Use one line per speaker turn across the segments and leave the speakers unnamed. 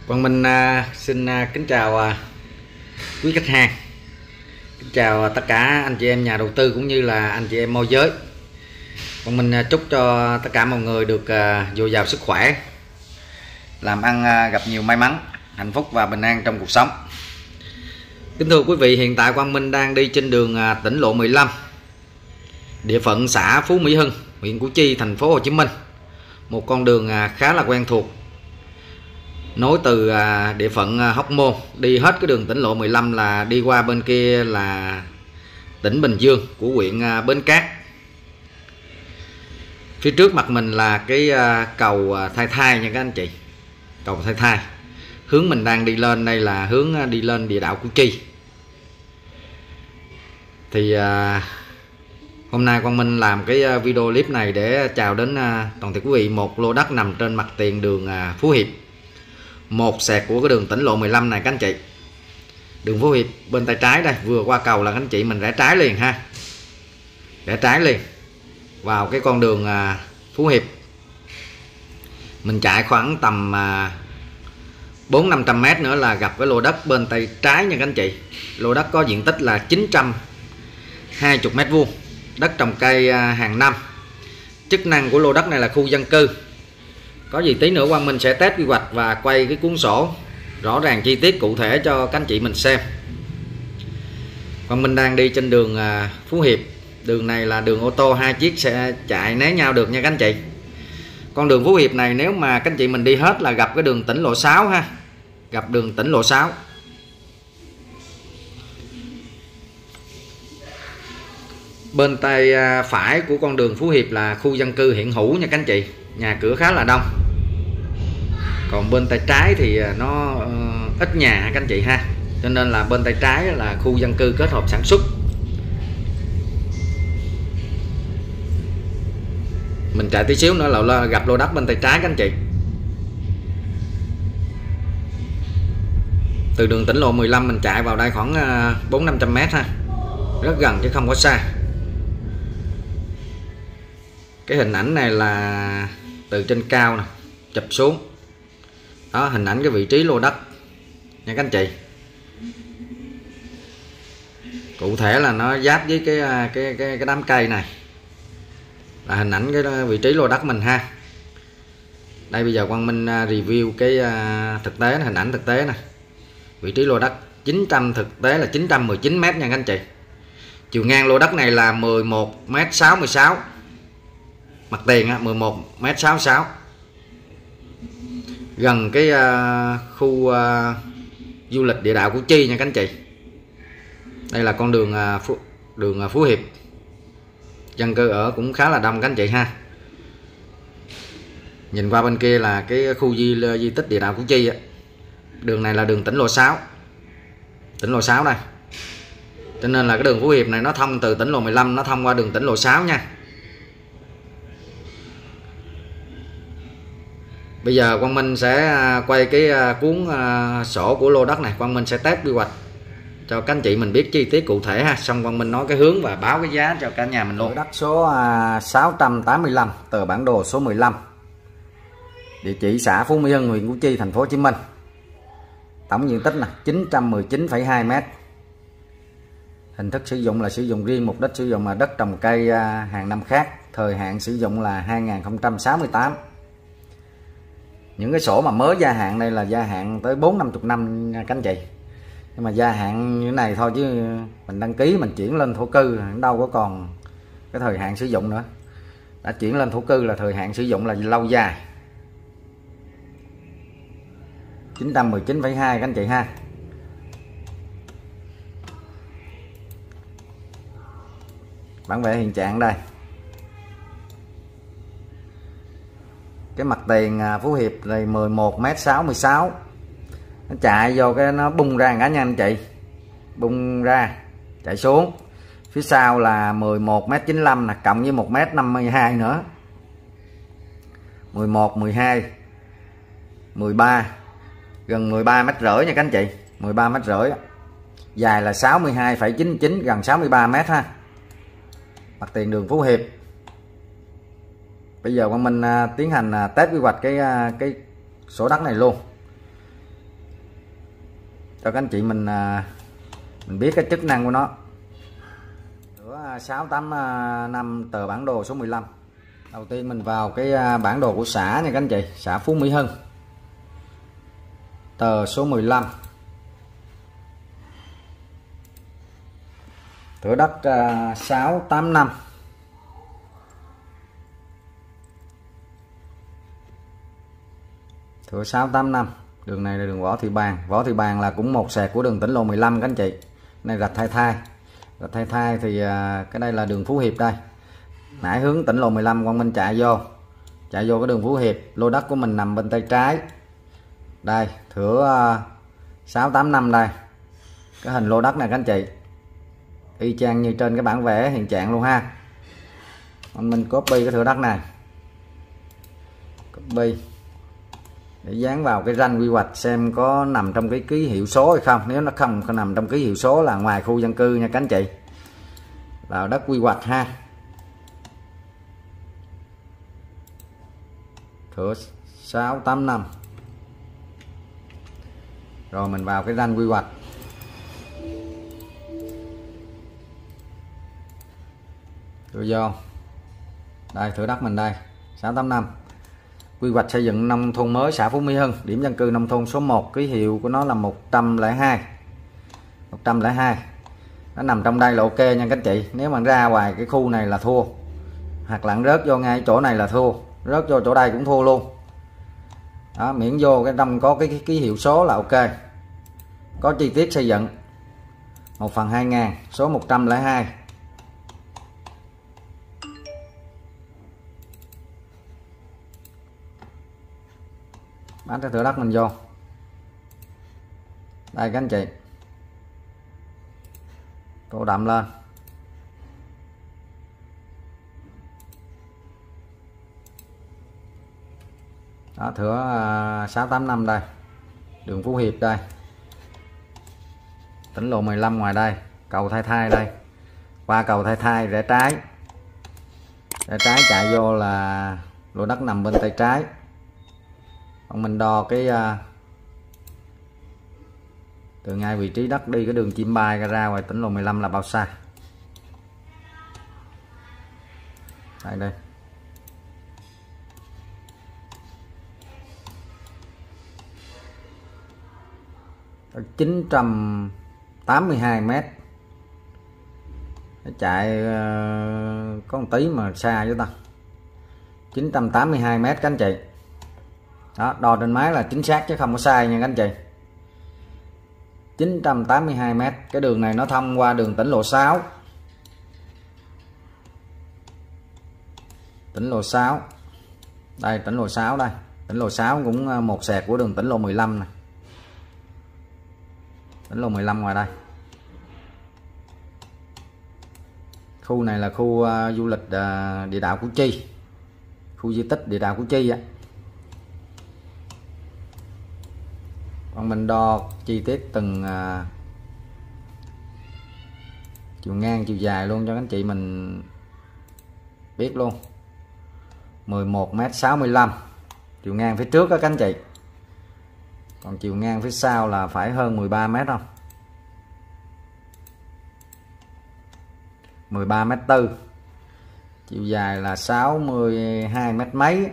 Quang Minh xin kính chào quý khách hàng, kính chào tất cả anh chị em nhà đầu tư cũng như là anh chị em môi giới. Quang Minh chúc cho tất cả mọi người được dồi dào sức khỏe, làm ăn gặp nhiều may mắn, hạnh phúc và bình an trong cuộc sống. Kính thưa quý vị, hiện tại Quang Minh đang đi trên đường tỉnh lộ 15, địa phận xã Phú Mỹ Hưng, huyện Củ Chi, thành phố Hồ Chí Minh. Một con đường khá là quen thuộc, nối từ địa phận Hóc Môn đi hết cái đường tỉnh lộ 15 là đi qua bên kia là tỉnh Bình Dương của huyện Bến Cát. Phía trước mặt mình là cái cầu Thay Thay nha các anh chị, cầu Thay Thay. Hướng mình đang đi lên đây là hướng đi lên địa đạo Củ Chi. Thì hôm nay Quang Minh làm cái video clip này để chào đến toàn thể quý vị một lô đất nằm trên mặt tiền đường Phú Hiệp, một sẹt của cái đường tỉnh lộ 15 này các anh chị. Đường Phú Hiệp bên tay trái đây, vừa qua cầu là các anh chị mình rẽ trái liền ha, rẽ trái liền vào cái con đường Phú Hiệp. Mình chạy khoảng tầm 400-500 m nữa là gặp cái lô đất bên tay trái nha các anh chị. Lô đất có diện tích là 920 m², đất trồng cây hàng năm. Chức năng của lô đất này là khu dân cư. Có gì tí nữa Quang Minh sẽ test quy hoạch và quay cái cuốn sổ rõ ràng chi tiết cụ thể cho các anh chị mình xem. Quang Minh đang đi trên đường Phú Hiệp. Đường này là đường ô tô 2 chiếc sẽ chạy né nhau được nha các anh chị. Con đường Phú Hiệp này nếu mà các anh chị mình đi hết là gặp cái đường tỉnh lộ 6 ha, gặp đường tỉnh lộ 6. Bên tay phải của con đường Phú Hiệp là khu dân cư hiện hữu nha các anh chị, nhà cửa khá là đông. Còn bên tay trái thì nó ít nhà các anh chị ha, cho nên là bên tay trái là khu dân cư kết hợp sản xuất. Mình chạy tí xíu nữa là gặp lô đất bên tay trái các anh chị. Từ đường tỉnh lộ 15 mình chạy vào đây khoảng 400-500 m ha, rất gần chứ không có xa. Cái hình ảnh này là từ trên cao nè chụp xuống đó, hình ảnh cái vị trí lô đất nha các anh chị. Cụ thể là nó giáp với cái đám cây này là hình ảnh cái vị trí lô đất mình ha. Đây bây giờ Quang Minh review cái thực tế, hình ảnh thực tế nè. Vị trí lô đất 900, thực tế là 919 m nha các anh chị. Chiều ngang lô đất này là 11,66 m. Mặt tiền 11,66 m. Gần cái khu du lịch địa đạo Củ Chi nha các anh chị. Đây là con đường Phú Hiệp. Dân cư ở cũng khá là đông các anh chị ha. Nhìn qua bên kia là cái khu di tích địa đạo Củ Chi á. Đường này là đường tỉnh lộ 6. Tỉnh lộ 6 đây. Cho nên là cái đường Phú Hiệp này nó thông từ tỉnh lộ 15 nó thông qua đường tỉnh lộ 6 nha. Bây giờ Quang Minh sẽ quay cái cuốn sổ của lô đất này, Quang Minh sẽ test quy hoạch cho các anh chị mình biết chi tiết cụ thể ha, xong Quang Minh nói cái hướng và báo cái giá cho cả nhà mình luôn. Đất số 685, tờ bản đồ số 15. Địa chỉ xã Phú Mỹ Hưng, huyện Củ Chi, thành phố Hồ Chí Minh. Tổng diện tích là 919,2 m. Hình thức sử dụng là sử dụng riêng, mục đích sử dụng là đất trồng cây hàng năm khác, thời hạn sử dụng là 2068. Những cái sổ mà mới gia hạn đây là gia hạn tới 4-50 năm nha các anh chị. Nhưng mà gia hạn như thế này thôi chứ mình đăng ký mình chuyển lên thổ cư đâu có còn cái thời hạn sử dụng nữa. Đã chuyển lên thổ cư là thời hạn sử dụng là lâu dài. 919,2 các anh chị ha. Bản vẽ hiện trạng đây. Cái mặt tiền Phú Hiệp này 11,66 m. Nó chạy vô cái nó bung ra cả nha anh chị. Bung ra, chạy xuống. Phía sau là 11,95 m nè, cộng với 1,52 m nữa. 11, 12, 13, gần 13,5 m nha các anh chị. 13,5 m. Dài là 62,99, gần 63 m ha. Mặt tiền đường Phú Hiệp. Bây giờ Quang Minh tiến hành test quy hoạch cái sổ đất này luôn. cho các anh chị mình biết cái chức năng của nó. Thửa 685 tờ bản đồ số 15. Đầu tiên mình vào cái bản đồ của xã nha các anh chị, xã Phú Mỹ Hưng, tờ số 15. Thửa đất 685. Thửa 685. Đường này là đường Võ Thị Bàng. Võ Thị Bàng là cũng một sẹt của đường tỉnh lộ 15 các anh chị. Này rạch Thay Thai. Rạch Thay Thai thì cái đây là đường Phú Hiệp đây. Nãy hướng tỉnh lộ 15 Quang Minh chạy vô cái đường Phú Hiệp. Lô đất của mình nằm bên tay trái. Đây, thửa 685 đây. Cái hình lô đất này các anh chị, y chang như trên cái bản vẽ hiện trạng luôn ha. Mình copy cái thửa đất này, copy để dán vào cái ranh quy hoạch xem có nằm trong cái ký hiệu số hay không. Nếu nó không nằm trong ký hiệu số là ngoài khu dân cư nha các anh chị, là đất quy hoạch ha. Thửa 685. Rồi mình vào cái ranh quy hoạch. Rồi vô đây thửa đất mình đây 685. Quy hoạch xây dựng nông thôn mới xã Phú Mỹ Hưng, điểm dân cư nông thôn số 1, ký hiệu của nó là 102. Nó nằm trong đây là ok nha các anh chị. Nếu mà ra ngoài cái khu này là thua, hoặc là rớt vô ngay chỗ này là thua, rớt vô chỗ đây cũng thua luôn đó. Miễn vô cái trong có cái ký hiệu số là ok. Có chi tiết xây dựng 1/2000, số 102. Bán cái thửa đất mình vô đây các anh chị, tô đậm lên. Đó, thửa 685 đây, đường Phú Hiệp đây, tỉnh lộ 15 ngoài đây, cầu Thay Thai đây. Qua cầu Thay Thai rẽ trái chạy vô là lô đất nằm bên tay trái. Còn mình đo cái từ ngay vị trí đất đi cái đường chim bay ra ngoài tỉnh lộ 15 là bao xa. Đây 982 m. Chạy có một tí mà xa với ta. 982 m các anh chị. Đó, đo trên máy là chính xác chứ không có sai nha các anh chị. 982 m. Cái đường này nó thông qua đường tỉnh lộ 6. Tỉnh lộ 6. Đây tỉnh lộ 6 đây. Tỉnh lộ 6 cũng một sẹt của đường tỉnh lộ 15 này. Tỉnh lộ 15 ngoài đây. Khu này là khu du lịch địa đạo Củ Chi. Khu di tích địa đạo Củ Chi á. Còn mình đo chi tiết từng chiều ngang chiều dài luôn cho các anh chị mình biết luôn. 11,65 m chiều ngang phía trước đó các anh chị. Còn chiều ngang phía sau là phải hơn 13 m không? 13,4 m. Chiều dài là 62 m mấy.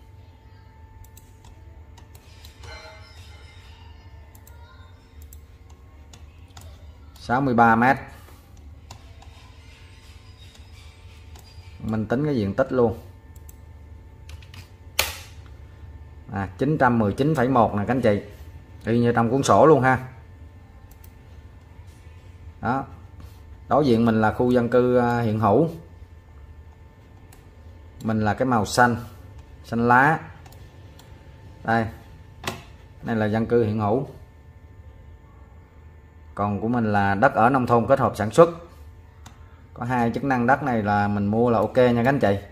(63 m). Mình tính cái diện tích luôn. 919,1 nè các anh chị. Y như trong cuốn sổ luôn ha. Đó. Đối diện mình là khu dân cư hiện hữu. Mình là cái màu xanh, xanh lá. Đây. Đây là dân cư hiện hữu. Còn của mình là đất ở nông thôn kết hợp sản xuất. Có hai chức năng đất này là mình mua là ok nha các anh chị.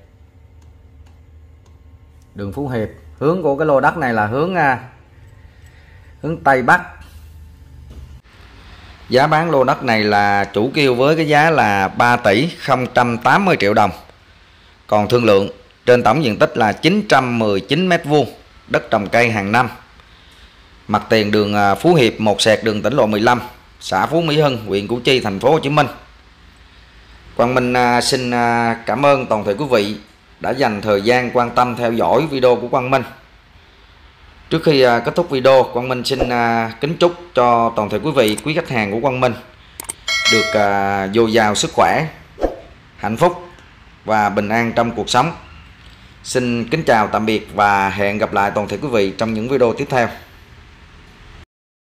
Đường Phú Hiệp. Hướng của cái lô đất này là hướng Tây Bắc. Giá bán lô đất này là chủ kêu với cái giá là 3 tỷ 080 triệu đồng. Còn thương lượng trên tổng diện tích là 919 m², đất trồng cây hàng năm. mặt tiền đường Phú Hiệp, một sẹt đường tỉnh lộ 15, xã Phú Mỹ Hưng, huyện Củ Chi, thành phố Hồ Chí Minh. Quang Minh xin cảm ơn toàn thể quý vị đã dành thời gian quan tâm theo dõi video của Quang Minh. Trước khi kết thúc video, Quang Minh xin kính chúc cho toàn thể quý vị, quý khách hàng của Quang Minh được dồi dào sức khỏe, hạnh phúc và bình an trong cuộc sống. Xin kính chào tạm biệt và hẹn gặp lại toàn thể quý vị trong những video tiếp theo.